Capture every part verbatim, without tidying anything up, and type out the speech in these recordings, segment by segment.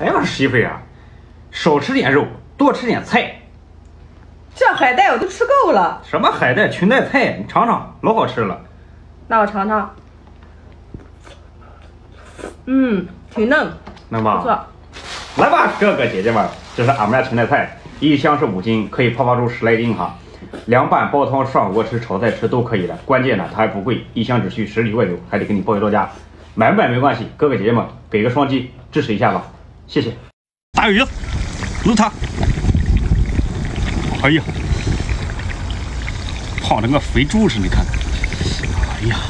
哎呀，媳妇呀，少吃点肉，多吃点菜。 这海带我都吃够了。 什么海带、裙带菜，你尝尝，老好吃了。 那我尝尝。嗯，挺嫩， 能吧？ 不错。 来吧，哥哥姐姐们，这是俺们家裙带菜，一箱是五斤，可以泡发出十来斤哈。凉拌、煲汤、涮火锅吃、炒菜吃都可以的。关键呢，它还不贵，一箱只需十几块九，还得给你包邮到家。买不买没关系，哥哥姐姐们给个双击支持一下吧，谢谢。大鱼，撸它！哎呀，胖的跟个肥猪似的，你看。哎呀，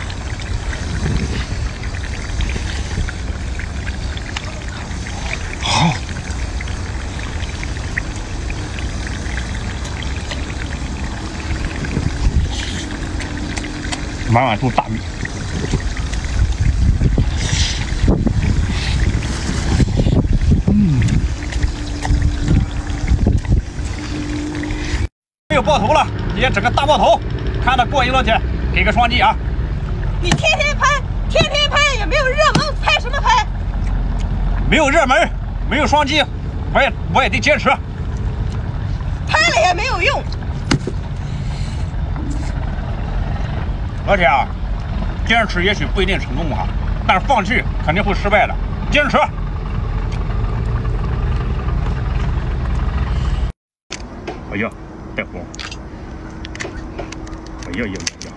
好。满满都大米。嗯，没有爆头了，也整个大爆头，看着过瘾了姐，给个双击啊！ 你天天拍，天天拍也没有热门，拍什么拍？ 没有热门，没有双击，我也我也得坚持。 拍了也没有用。 老铁啊，坚持也许不一定成功哈，但是放弃肯定会失败的，坚持。哎呀，带黄！哎呀呀呀！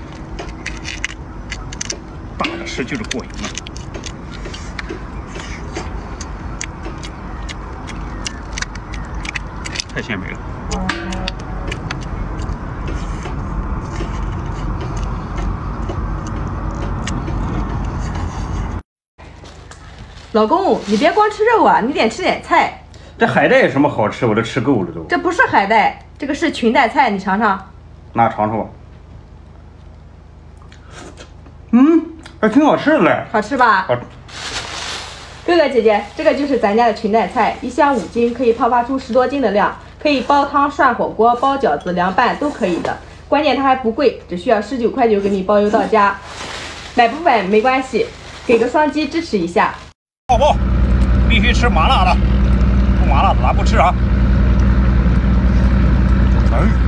大的吃就是过瘾啊！太鲜美了。 老公，你别光吃肉啊，你得吃点菜。 这海带有什么好吃？我都吃够了都。 这不是海带，这个是裙带菜，你尝尝。 那尝尝吧。嗯，还挺好吃的嘞。 好吃吧？ 好。 哥哥姐姐，这个就是咱家的裙带菜，一箱五斤，可以泡发出十多斤的量，可以煲汤、涮火锅、包饺子、凉拌都可以的。关键它还不贵，只需要十九块九给你包邮到家。买不买没关系，给个双击支持一下。 宝宝，必须吃麻辣的，不麻辣的咱不吃啊。哎。